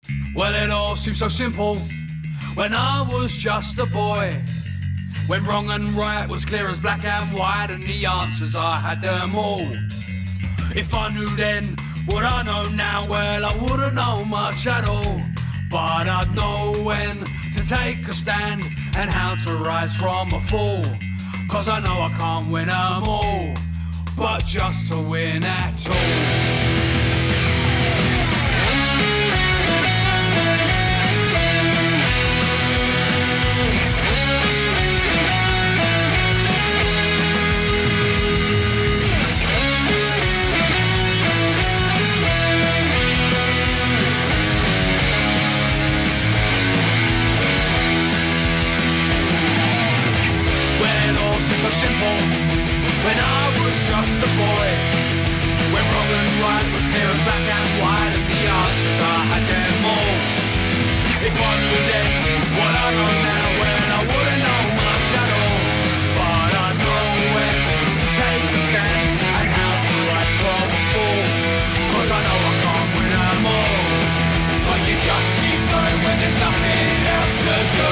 Well, it all seemed so simple when I was just a boy. When wrong and right was clear as black and white, and the answers I had them all. If I knew then what I know now, well, I wouldn't know much at all. But I'd know when to take a stand and how to rise from a fall. 'Cause I know I can't win 'em all, but just to win at all. So simple when I was just a boy. When wrong and right was clear as black and white, and the answers I had them all. If I knew then what I know now, well, I wouldn't know much at all. But I know when to take a stand and how to rise from a fall. 'Cause I know I can't win 'em all, but you just keep going when there's nothing else to do.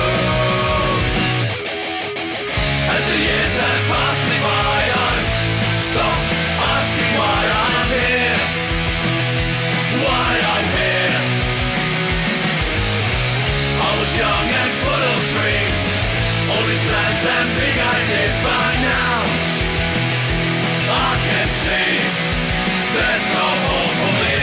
As the years have passed me by, I've stopped asking why I'm here. Why I'm here. I was young and full of dreams, all these plans and big ideas, but now I can see there's no more for me.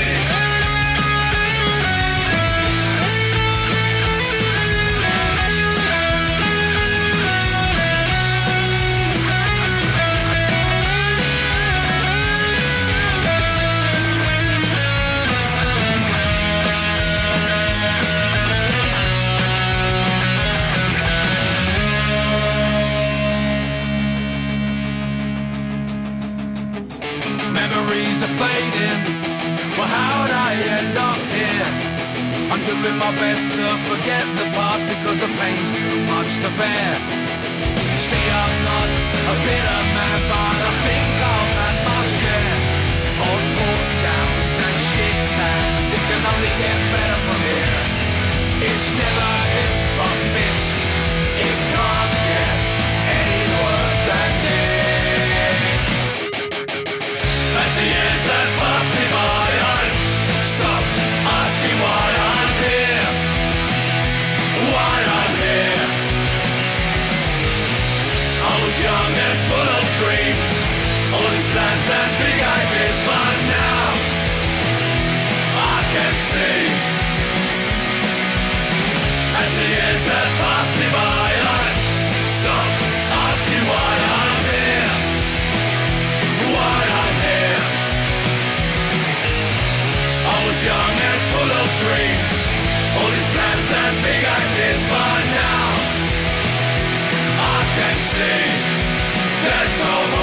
Memories are fading, well, how'd I end up here? I'm doing my best to forget the past because the pain's too much to bear. See, I'm not a bitter man, but I think I've had my share of put downs and shit tags. It can only get better from here. It's never hit but miss. It can't get any worse than this. As the years have passed me by, I've stopped asking why I'm here. Why I'm here. I was young and full of dreams, all these plans and big ideas, but now I can see. As the years have passed me by, I've stopped asking why I'm here. Why I'm here. I was young and full of dreams, all these plans and big ideas, but now I can see there's no more.